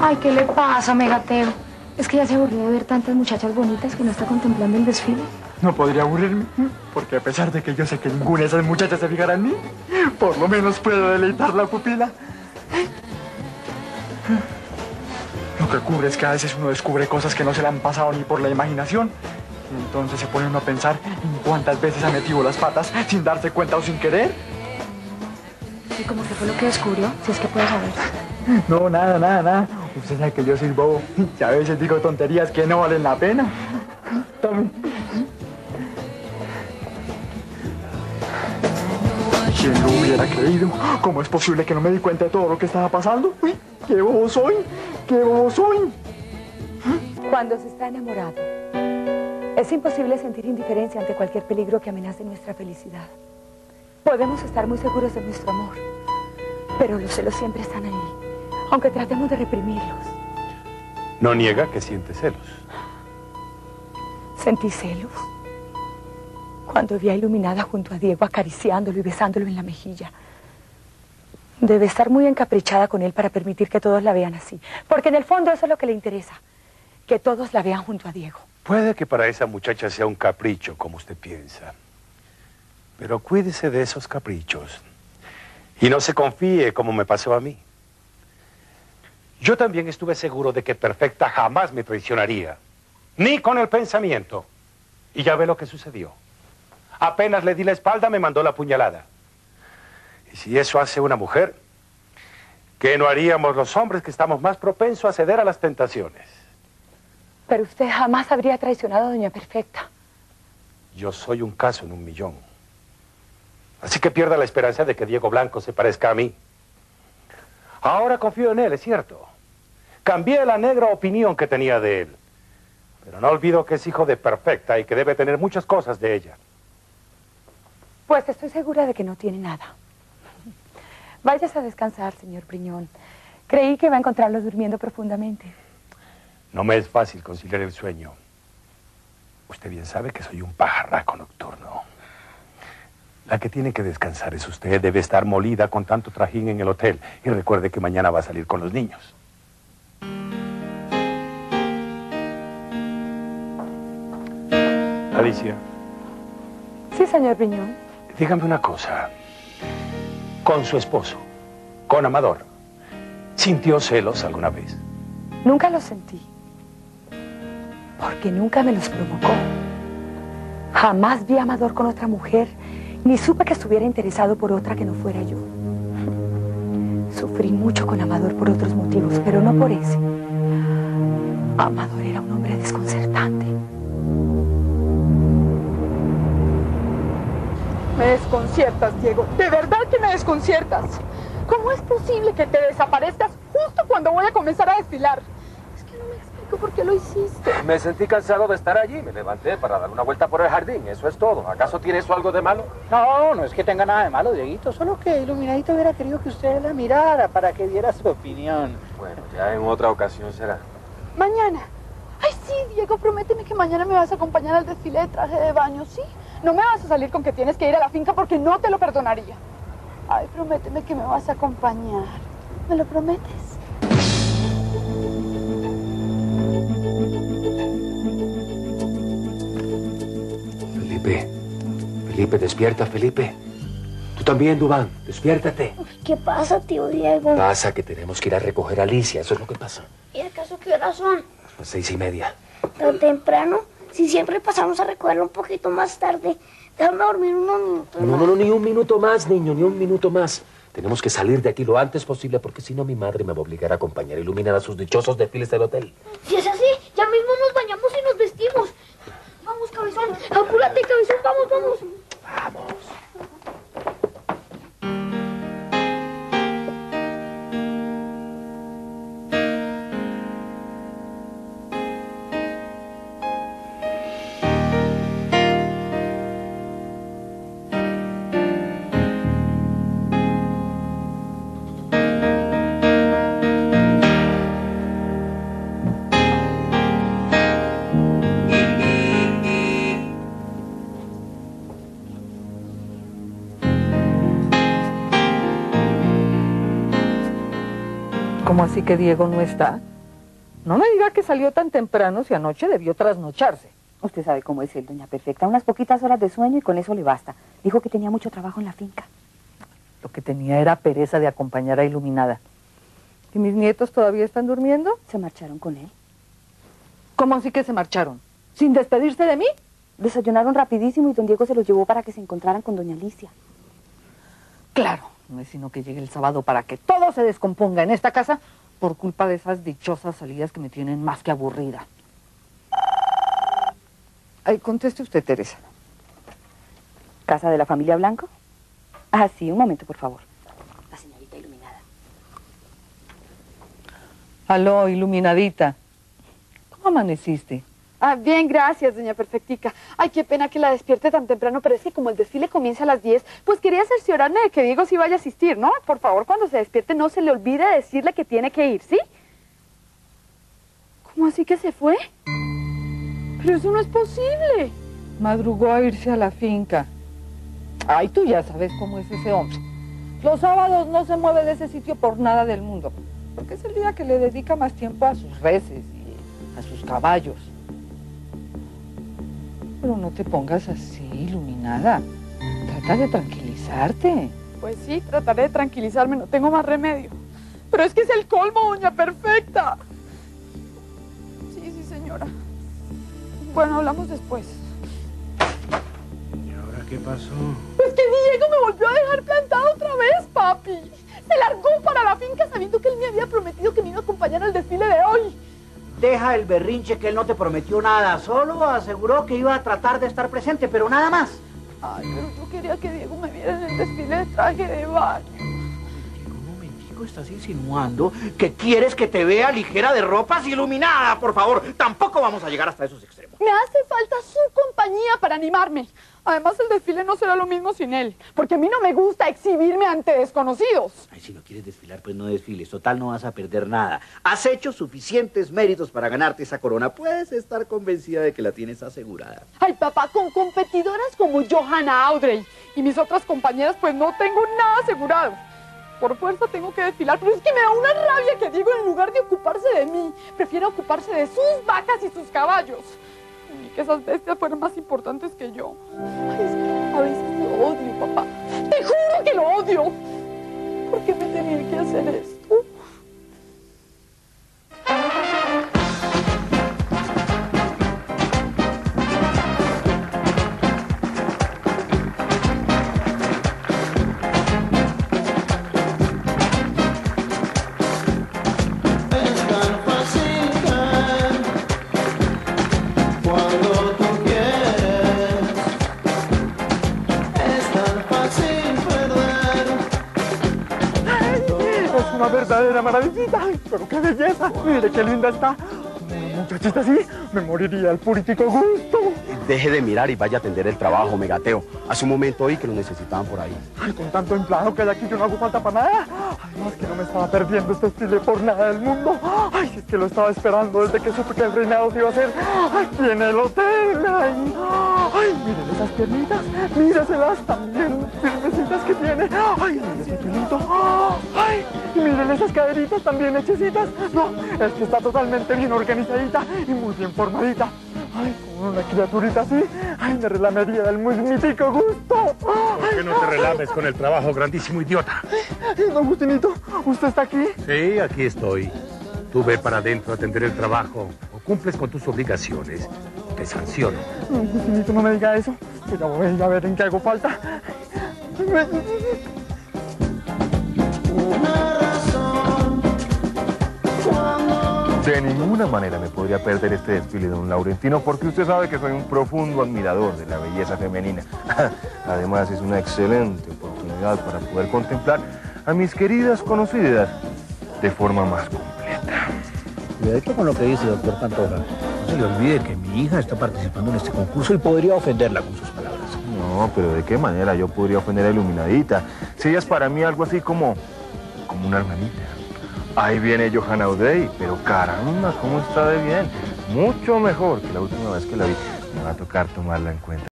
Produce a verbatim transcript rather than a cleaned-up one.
Ay, ¿qué le pasa, Megateo? Es que ya se aburrió de ver tantas muchachas bonitas que no está contemplando el desfile. No podría aburrirme, porque a pesar de que yo sé que ninguna de esas muchachas se fijará en mí, por lo menos puedo deleitar la pupila. Lo que ocurre es que a veces uno descubre cosas que no se le han pasado ni por la imaginación. Y entonces se pone uno a pensar en cuántas veces ha metido las patas sin darse cuenta o sin querer. ¿Y cómo que fue lo que descubrió? Si es que puede saber. No, nada, nada, nada. Usted sabe que yo soy bobo y a veces digo tonterías que no valen la pena. Tome. ¿Quién lo hubiera creído? ¿Cómo es posible que no me di cuenta de todo lo que estaba pasando? Uy, ¡qué bobo soy! ¡Qué bobo soy! Cuando se está enamorado, es imposible sentir indiferencia ante cualquier peligro que amenace nuestra felicidad. Podemos estar muy seguros de nuestro amor, pero los celos siempre están ahí, aunque tratemos de reprimirlos. No niega que siente celos. Sentí celos cuando vi a Iluminada junto a Diego acariciándolo y besándolo en la mejilla. Debe estar muy encaprichada con él para permitir que todos la vean así, porque en el fondo eso es lo que le interesa, que todos la vean junto a Diego. Puede que para esa muchacha sea un capricho, como usted piensa. Pero cuídese de esos caprichos. Y no se confíe como me pasó a mí. Yo también estuve seguro de que Perfecta jamás me traicionaría. Ni con el pensamiento. Y ya ve lo que sucedió. Apenas le di la espalda, me mandó la puñalada. Y si eso hace una mujer, ¿qué no haríamos los hombres que estamos más propensos a ceder a las tentaciones? Pero usted jamás habría traicionado a Doña Perfecta. Yo soy un caso en un millón. Así que pierda la esperanza de que Diego Blanco se parezca a mí. Ahora confío en él, es cierto. Cambié la negra opinión que tenía de él. Pero no olvido que es hijo de Perfecta y que debe tener muchas cosas de ella. Pues estoy segura de que no tiene nada. Váyase a descansar, señor Briñón. Creí que iba a encontrarlo durmiendo profundamente. No me es fácil conciliar el sueño. Usted bien sabe que soy un pajarraco nocturno. La que tiene que descansar es usted. Debe estar molida con tanto trajín en el hotel. Y recuerde que mañana va a salir con los niños. Alicia. Sí, señor Briñón. Dígame una cosa. Con su esposo, con Amador, ¿sintió celos alguna vez? Nunca los sentí. Porque nunca me los provocó. Jamás vi a Amador con otra mujer, ni supe que estuviera interesado por otra que no fuera yo. Sufrí mucho con Amador por otros motivos, pero no por ese. Amador era un hombre desconcertante. Me desconciertas, Diego. De verdad que me desconciertas. ¿Cómo es posible que te desaparezcas justo cuando voy a comenzar a desfilar? Es que no me explico por qué lo hiciste. Me sentí cansado de estar allí. Me levanté para dar una vuelta por el jardín. Eso es todo. ¿Acaso tiene eso algo de malo? No, no es que tenga nada de malo, Dieguito. Solo que Iluminadito hubiera querido que usted la mirara para que diera su opinión. Bueno, ya en otra ocasión será. Mañana. Ay, sí, Diego, prométeme que mañana me vas a acompañar al desfile de traje de baño, ¿sí? No me vas a salir con que tienes que ir a la finca porque no te lo perdonaría. Ay, prométeme que me vas a acompañar. ¿Me lo prometes? Felipe. Felipe, despierta, Felipe. Tú también, Duván. Despiértate. ¿Qué pasa, tío Diego? Pasa que tenemos que ir a recoger a Alicia. Eso es lo que pasa. ¿Y acaso qué horas son? Las seis y media. ¿Tan temprano? Si siempre pasamos a recogerlo un poquito más tarde. Déjame dormir unos minutos No, más. no, no, ni un minuto más, niño, ni un minuto más. Tenemos que salir de aquí lo antes posible porque si no mi madre me va a obligar a acompañar a iluminar a sus dichosos desfiles del hotel. Si es así, ya mismo nos bañamos y nos vestimos. Vamos, cabezón. Apúrate, cabezón. Vamos, vamos. Vamos. ¿Cómo así que Diego no está? No me diga que salió tan temprano si anoche debió trasnocharse. Usted sabe cómo es él, doña Perfecta. Unas poquitas horas de sueño y con eso le basta. Dijo que tenía mucho trabajo en la finca. Lo que tenía era pereza de acompañar a Iluminada. ¿Y mis nietos todavía están durmiendo? ¿Se marcharon con él? ¿Cómo así que se marcharon? ¿Sin despedirse de mí? Desayunaron rapidísimo y don Diego se los llevó para que se encontraran con doña Alicia. Claro, no es sino que llegue el sábado para que todo se descomponga en esta casa por culpa de esas dichosas salidas que me tienen más que aburrida. Ay, conteste usted, Teresa. ¿Casa de la familia Blanco? Ah, sí, un momento, por favor. La señorita Iluminada. Aló, Iluminadita. ¿Cómo amaneciste? Ah, bien, gracias, doña Perfectica. Ay, qué pena que la despierte tan temprano, pero es que como el desfile comienza a las diez, pues quería cerciorarme de que Diego sí vaya a asistir, ¿no? Por favor, cuando se despierte no se le olvide decirle que tiene que ir, ¿sí? ¿Cómo así que se fue? Pero eso no es posible. Madrugó a irse a la finca. Ay, tú ya sabes cómo es ese hombre. Los sábados no se mueve de ese sitio por nada del mundo, porque es el día que le dedica más tiempo a sus reses y a sus caballos. Pero no te pongas así, Iluminada. Trata de tranquilizarte. Pues sí, trataré de tranquilizarme, no tengo más remedio. Pero es que es el colmo, doña Perfecta. Sí, sí, señora. Bueno, hablamos después. ¿Y ahora qué pasó? Pues que Diego me volvió a dejar plantado otra vez, papi. Se largó para la finca sabiendo que él me había prometido que me iba a acompañar al desfile de hoy. Deja el berrinche, que él no te prometió nada. Solo aseguró que iba a tratar de estar presente, pero nada más. Ay, pero yo quería que Diego me viera en el desfile de traje de baño. Un momentico, estás insinuando que quieres que te vea ligera de ropas, Iluminada. Por favor, tampoco vamos a llegar hasta esos extremos. Me hace falta su compañía para animarme. Además, el desfile no será lo mismo sin él, porque a mí no me gusta exhibirme ante desconocidos. Ay, si no quieres desfilar, pues no desfiles. Total, no vas a perder nada. Has hecho suficientes méritos para ganarte esa corona. Puedes estar convencida de que la tienes asegurada. Ay, papá, con competidoras como Johanna Audrey y mis otras compañeras, pues no tengo nada asegurado. Por fuerza tengo que desfilar, pero es que me da una rabia que Diego, en lugar de ocuparse de mí, prefiere ocuparse de sus vacas y sus caballos. Y que esas bestias fueran más importantes que yo. Ay, es que a veces lo odio, papá. Te juro que lo odio. ¿Por qué me tenía que hacer esto? Una verdadera maravillita. Ay, pero qué belleza. Mire qué linda está. Una muchachita así, me moriría al purítico gusto. Deje de mirar y vaya a atender el trabajo, Megateo. Hace un momento oí que lo necesitaban por ahí. Ay, con tanto empleado que hay aquí, yo no hago falta para nada. Además que no me estaba perdiendo este desfile por nada del mundo. Ay, si es que lo estaba esperando desde que supe que el reinado se iba a hacer aquí en el hotel. Ay, ay, miren esas piernitas, míreselas también firmecitas que tiene. Ay, miren ese culito. Ay, y miren esas caderitas también hechecitas. No, es que está totalmente bien organizadita y muy bien formadita. Ay, con una criaturita así, ay, me relamería del muy mítico gusto. ¿Por qué no te relames con el trabajo, grandísimo idiota? Ay, don Justinito, ¿usted está aquí? Sí, aquí estoy. Tú ve para adentro a atender el trabajo o cumples con tus obligaciones. Te sanciono. Don Justinito, no me diga eso, que ya voy a ver en qué hago falta. De ninguna manera me podría perder este desfile, don Laurentino, porque usted sabe que soy un profundo admirador de la belleza femenina. Además, es una excelente oportunidad para poder contemplar a mis queridas conocidas de forma más completa. Cuidadito con lo que dice, doctor Pantoja. No se le olvide que mi hija está participando en este concurso y podría ofenderla con sus palabras. No, pero ¿de qué manera yo podría ofender a Iluminadita? Si ella es para mí algo así como, como una hermanita. Ahí viene Johanna Audrey, pero caramba, cómo está de bien. Mucho mejor que la última vez que la vi. Me va a tocar tomarla en cuenta.